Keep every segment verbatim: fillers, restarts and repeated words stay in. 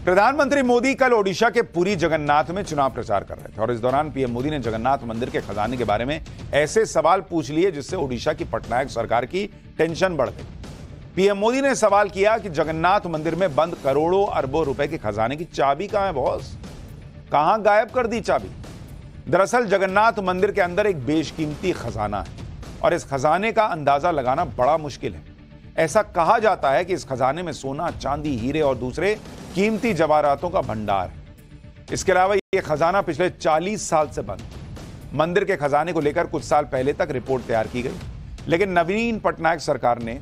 प्रधानमंत्री मोदी कल ओडिशा के पुरी जगन्नाथ में चुनाव प्रचार कर रहे थे और इस दौरान पीएम मोदी ने जगन्नाथ मंदिर के खजाने के बारे में ऐसे सवाल पूछ लिए जिससे ओडिशा की पटनायक सरकार की टेंशन बढ़ गई। पीएम मोदी ने सवाल किया कि जगन्नाथ मंदिर में बंद करोड़ों अरबों रुपए के खजाने की चाबी कहां है बॉस? कहां गायब कर दी चाबी? दरअसल जगन्नाथ मंदिर के अंदर एक बेशकीमती खजाना है और इस खजाने का अंदाजा लगाना बड़ा मुश्किल है। ऐसा कहा जाता है कि इस खजाने में सोना, चांदी, हीरे और दूसरे कीमती जवाहरातों का भंडार है। इसके अलावा यह खजाना पिछले चालीस साल से बंद है। मंदिर के खजाने को लेकर कुछ साल पहले तक रिपोर्ट तैयार की गई, लेकिन नवीन पटनायक सरकार ने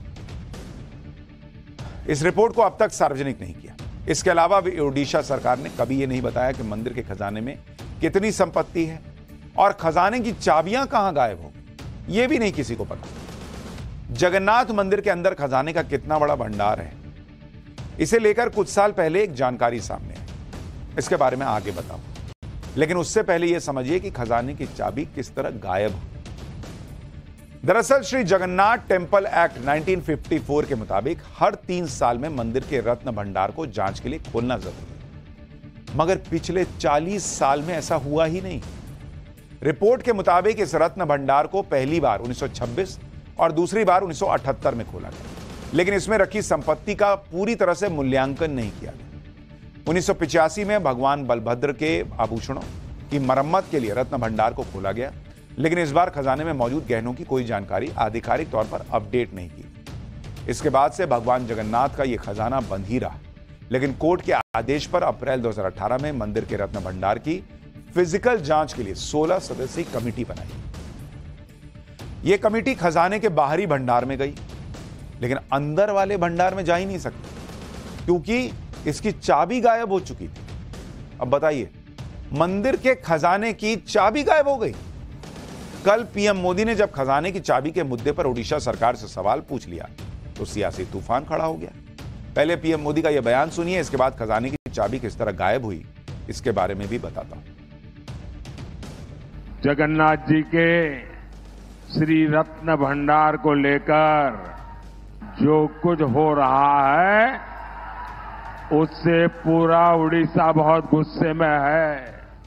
इस रिपोर्ट को अब तक सार्वजनिक नहीं किया। इसके अलावा ओडिशा सरकार ने कभी यह नहीं बताया कि मंदिर के खजाने में कितनी संपत्ति है और खजाने की चाबियां कहां गायब हो गई, यह भी नहीं किसी को पता। जगन्नाथ मंदिर के अंदर खजाने का कितना बड़ा भंडार है, इसे लेकर कुछ साल पहले एक जानकारी सामने आई। इसके बारे में आगे बताऊं, लेकिन उससे पहले यह समझिए कि खजाने की चाबी किस तरह गायब हो। दरअसल श्री जगन्नाथ टेम्पल एक्ट उन्नीस सौ चौवन के मुताबिक हर तीन साल में मंदिर के रत्न भंडार को जांच के लिए खोलना जरूरी है, मगर पिछले चालीस साल में ऐसा हुआ ही नहीं। रिपोर्ट के मुताबिक इस रत्न भंडार को पहली बार उन्नीस सौ छब्बीस और दूसरी बार उन्नीस सौ अठहत्तर में खोला गया, लेकिन इसमें रखी संपत्ति का पूरी तरह से मूल्यांकन नहीं किया गया। उन्नीस सौ पिचासी में भगवान बलभद्र के आभूषणों की मरम्मत के लिए रत्न भंडार को खोला गया, लेकिन इस बार खजाने में मौजूद गहनों की कोई जानकारी आधिकारिक तौर पर अपडेट नहीं की। इसके बाद से भगवान जगन्नाथ का यह खजाना बंद ही रहा, लेकिन कोर्ट के आदेश पर अप्रैल दो हज़ार अठारह में मंदिर के रत्न भंडार की फिजिकल जांच के लिए सोलह सदस्यीय कमेटी बनाई। यह कमेटी खजाने के बाहरी भंडार में गई, लेकिन अंदर वाले भंडार में जा ही नहीं सकती क्योंकि इसकी चाबी गायब हो चुकी थी। अब बताइए, मंदिर के खजाने की चाबी गायब हो गई। कल पीएम मोदी ने जब खजाने की चाबी के मुद्दे पर ओडिशा सरकार से सवाल पूछ लिया तो सियासी तूफान खड़ा हो गया। पहले पीएम मोदी का यह बयान सुनिए, इसके बाद खजाने की चाबी किस तरह गायब हुई इसके बारे में भी बताता हूं। जगन्नाथ जी के श्री रत्न भंडार को लेकर जो कुछ हो रहा है उससे पूरा उड़ीसा बहुत गुस्से में है।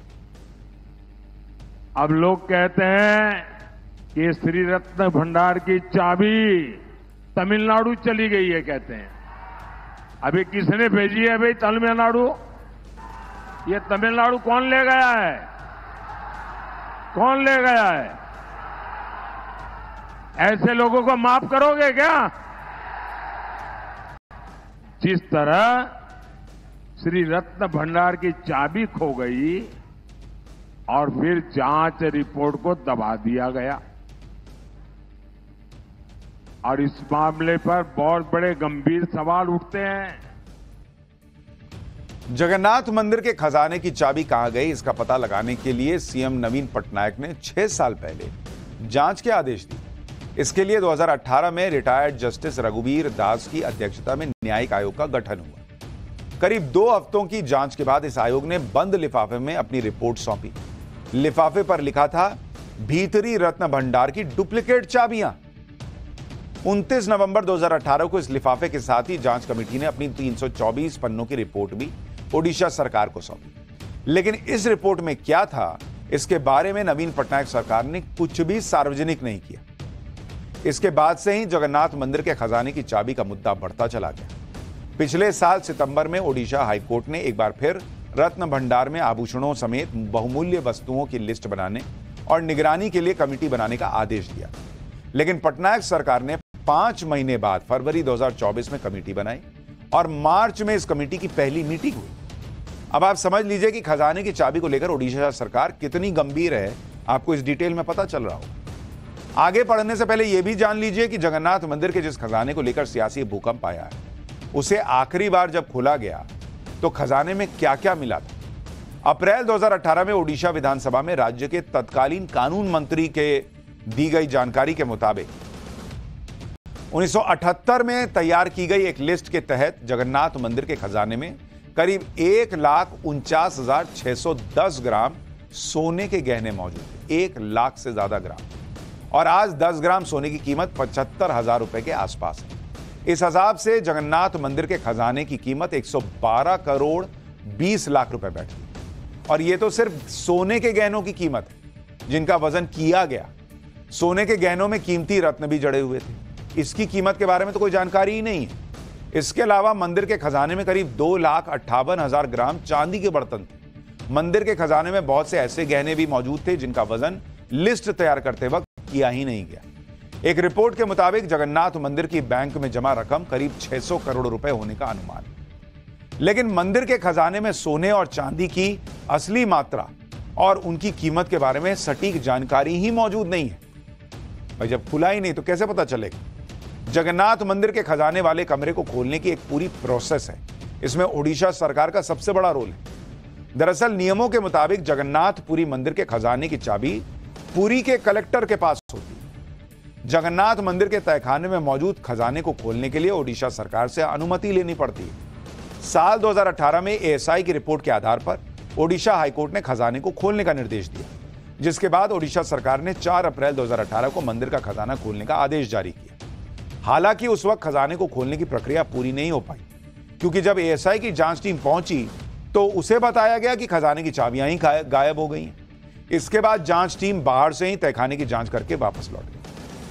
अब लोग कहते हैं कि श्री रत्न भंडार की चाबी तमिलनाडु चली गई है, कहते हैं। अभी किसने भेजी है भाई तमिलनाडु? ये तमिलनाडु कौन ले गया है? कौन ले गया है? ऐसे लोगों को माफ करोगे क्या? जिस तरह श्री रत्न भंडार की चाबी खो गई और फिर जांच रिपोर्ट को दबा दिया गया, और इस मामले पर बहुत बड़े गंभीर सवाल उठते हैं। जगन्नाथ मंदिर के खजाने की चाबी कहां गई, इसका पता लगाने के लिए सीएम नवीन पटनायक ने छह साल पहले जांच के आदेश दिए। इसके लिए दो हज़ार अठारह में रिटायर्ड जस्टिस रघुवीर दास की अध्यक्षता में न्यायिक आयोग का गठन हुआ। करीब दो हफ्तों की जांच के बाद इस आयोग ने बंद लिफाफे में अपनी रिपोर्ट सौंपी। लिफाफे पर लिखा था भीतरी रत्न भंडार की डुप्लीकेट चाबियां। उनतीस नवंबर दो हज़ार अठारह को इस लिफाफे के साथ ही जांच कमेटी ने अपनी तीन सौ चौबीस पन्नों की रिपोर्ट भी ओडिशा सरकार को सौंपी। लेकिन इस रिपोर्ट में क्या था, इसके बारे में नवीन पटनायक सरकार ने कुछ भी सार्वजनिक नहीं किया। इसके बाद से ही जगन्नाथ मंदिर के खजाने की चाबी का मुद्दा बढ़ता चला गया। पिछले साल सितंबर में ओडिशा हाईकोर्ट ने एक बार फिर रत्न भंडार में आभूषणों समेत बहुमूल्य वस्तुओं की लिस्ट बनाने और निगरानी के लिए कमेटी बनाने का आदेश दिया, लेकिन पटनायक सरकार ने पांच महीने बाद फरवरी दो हज़ार चौबीस में कमेटी बनाई और मार्च में इस कमेटी की पहली मीटिंग हुई। अब आप समझ लीजिए कि खजाने की चाबी को लेकर ओडिशा सरकार कितनी गंभीर है, आपको इस डिटेल में पता चल रहा हो। आगे बढ़ने से पहले यह भी जान लीजिए कि जगन्नाथ मंदिर के जिस खजाने को लेकर सियासी भूकंप आया है, उसे आखिरी बार जब खोला गया तो खजाने में क्या क्या मिला था। अप्रैल दो हज़ार अठारह में ओडिशा विधानसभा में राज्य के तत्कालीन कानून मंत्री के दी गई जानकारी के मुताबिक उन्नीस सौ अठहत्तर में तैयार की गई एक लिस्ट के तहत जगन्नाथ मंदिर के खजाने में करीब एक लाख उनचास हजार छह सौ दस ग्राम सोने के गहने मौजूद थे। एक लाख से ज्यादा ग्राम, और आज दस ग्राम सोने की कीमत पचहत्तर हजार रुपए के आसपास है। इस हिसाब से जगन्नाथ मंदिर के खजाने की कीमत एक सौ बारह करोड़ बीस लाख रुपए बैठे। और ये तो सिर्फ सोने के गहनों की कीमत है जिनका वजन किया गया। सोने के गहनों में कीमती रत्न भी जड़े हुए थे, इसकी कीमत के बारे में तो कोई जानकारी ही नहीं है। इसके अलावा मंदिर के खजाने में करीब दो लाख अट्ठावन हजार ग्राम चांदी के बर्तन थे। मंदिर के खजाने में बहुत से ऐसे गहने भी मौजूद थे जिनका वजन लिस्ट तैयार करते वक्त किया ही नहीं गया। एक रिपोर्ट के मुताबिक जगन्नाथ मंदिर की बैंक में जमा रकम करीब छह सौ करोड़ रुपए होने का अनुमान है, लेकिन मंदिर के खजाने में सोने और चांदी की असली मात्रा और उनकी कीमत के बारे में सटीक जानकारी ही मौजूद नहीं है। भाई जब खुला ही नहीं तो कैसे पता चलेगा? जगन्नाथ मंदिर के खजाने वाले कमरे को खोलने की एक पूरी प्रोसेस है। इसमें ओडिशा सरकार का सबसे बड़ा रोल है। दरअसल नियमों के मुताबिक जगन्नाथपुरी मंदिर के खजाने की चाबी पुरी के कलेक्टर के पास होती है। जगन्नाथ मंदिर के तहखाने में मौजूद खजाने को खोलने के लिए ओडिशा सरकार से अनुमति लेनी पड़ती है। साल दो हज़ार अठारह में एएसआई की रिपोर्ट के आधार पर ओडिशा हाईकोर्ट ने खजाने को खोलने का निर्देश दिया, जिसके बाद ओडिशा सरकार ने चार अप्रैल दो हज़ार अठारह को मंदिर का खजाना खोलने का आदेश जारी किया। हालांकि उस वक्त खजाने को खोलने की प्रक्रिया पूरी नहीं हो पाई, क्योंकि जब एएसआई की जांच टीम पहुंची तो उसे बताया गया कि खजाने की चाबियां ही गायब हो गई हैं। इसके बाद जांच टीम बाहर से ही तहखाने की जांच करके वापस लौट गई।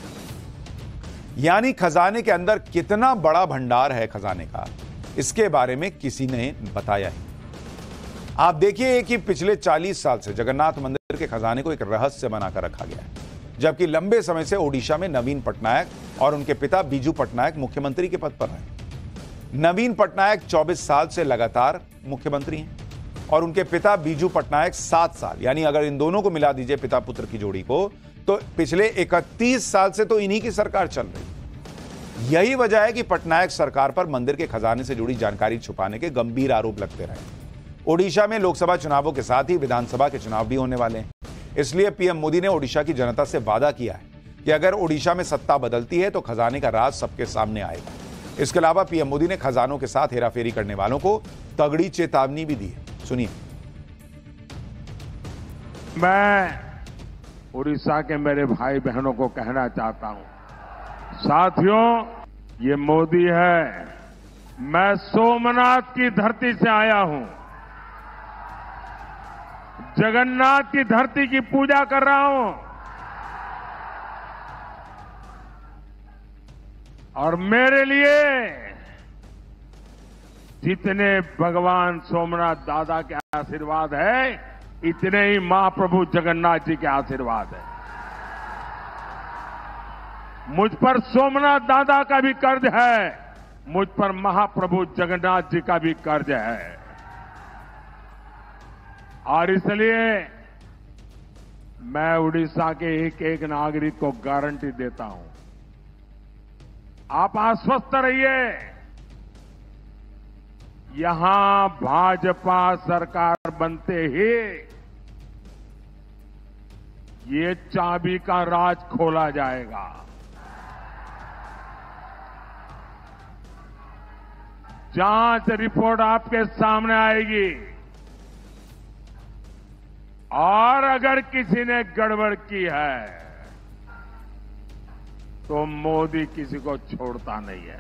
यानी खजाने के अंदर कितना बड़ा भंडार है खजाने का, इसके बारे में किसी ने बताया ही। आप देखिए कि पिछले चालीस साल से जगन्नाथ मंदिर के खजाने को एक रहस्य बनाकर रखा गया है, जबकि लंबे समय से ओडिशा में नवीन पटनायक और उनके पिता बीजू पटनायक मुख्यमंत्री के पद पर रहे। नवीन पटनायक चौबीस साल से लगातार मुख्यमंत्री हैं और उनके पिता बीजू पटनायक सात साल, यानी अगर इन दोनों को मिला दीजिए पिता पुत्र की जोड़ी को, तो पिछले इकतीस साल से तो इन्हीं की सरकार चल रही। यही वजह है कि पटनायक सरकार पर मंदिर के खजाने से जुड़ी जानकारी छुपाने के गंभीर आरोप लगते रहे। ओडिशा में लोकसभा चुनावों के साथ ही विधानसभा के चुनाव भी होने वाले हैं। इसलिए पीएम मोदी ने ओडिशा की जनता से वादा किया है कि अगर ओडिशा में सत्ता बदलती है तो खजाने का राज सबके सामने आएगा। इसके अलावा पीएम मोदी ने खजानों के साथ हेराफेरी करने वालों को तगड़ी चेतावनी भी दी है। सुनिए। मैं उड़ीसा के मेरे भाई बहनों को कहना चाहता हूं, साथियों, ये मोदी है। मैं सोमनाथ की धरती से आया हूं, जगन्नाथ की धरती की पूजा कर रहा हूं और मेरे लिए जितने भगवान सोमनाथ दादा के आशीर्वाद है, इतने ही महाप्रभु जगन्नाथ जी के आशीर्वाद है। मुझ पर सोमनाथ दादा का भी कर्ज है, मुझ पर महाप्रभु जगन्नाथ जी का भी कर्ज है। और इसलिए मैं उड़ीसा के एक एक नागरिक को गारंटी देता हूं, आप आश्वस्त रहिए, यहां भाजपा सरकार बनते ही ये चाबी का राज खोला जाएगा। जांच रिपोर्ट आपके सामने आएगी और अगर किसी ने गड़बड़ की है तो मोदी किसी को छोड़ता नहीं है।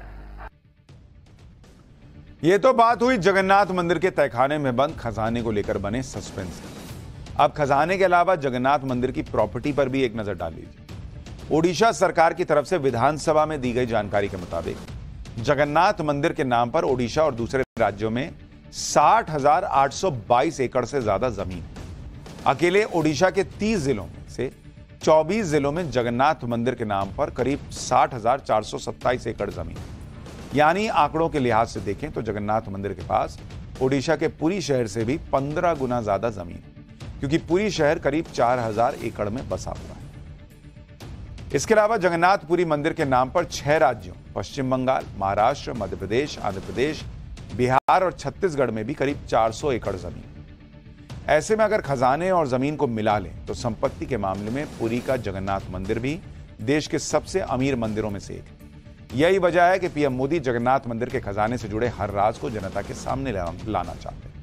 यह तो बात हुई जगन्नाथ मंदिर के तहखाने में बंद खजाने को लेकर बने सस्पेंस। अब खजाने के अलावा जगन्नाथ मंदिर की प्रॉपर्टी पर भी एक नजर डाल लीजिए। ओडिशा सरकार की तरफ से विधानसभा में दी गई जानकारी के मुताबिक जगन्नाथ मंदिर के नाम पर ओडिशा और दूसरे राज्यों में साठ हजार आठ सौ बाईस एकड़ से ज्यादा जमीन। अकेले ओडिशा के तीस जिलों में से चौबीस जिलों में जगन्नाथ मंदिर के नाम पर करीब साठ हजार चार सौ सत्ताईस एकड़ जमीन। यानी आंकड़ों के लिहाज से देखें तो जगन्नाथ मंदिर के पास ओडिशा के पुरी शहर से भी पंद्रह गुना ज्यादा जमीन, क्योंकि पुरी शहर करीब चार हजार एकड़ में बसा हुआ है। इसके अलावा जगन्नाथपुरी मंदिर के नाम पर छह राज्यों पश्चिम बंगाल, महाराष्ट्र, मध्य प्रदेश, आंध्र प्रदेश, बिहार और छत्तीसगढ़ में भी करीब चार सौ एकड़ जमीन। ऐसे में अगर खजाने और जमीन को मिला लें तो संपत्ति के मामले में पुरी का जगन्नाथ मंदिर भी देश के सबसे अमीर मंदिरों में से एक है। यही वजह है कि पीएम मोदी जगन्नाथ मंदिर के खजाने से जुड़े हर राज को जनता के सामने लाना चाहते हैं।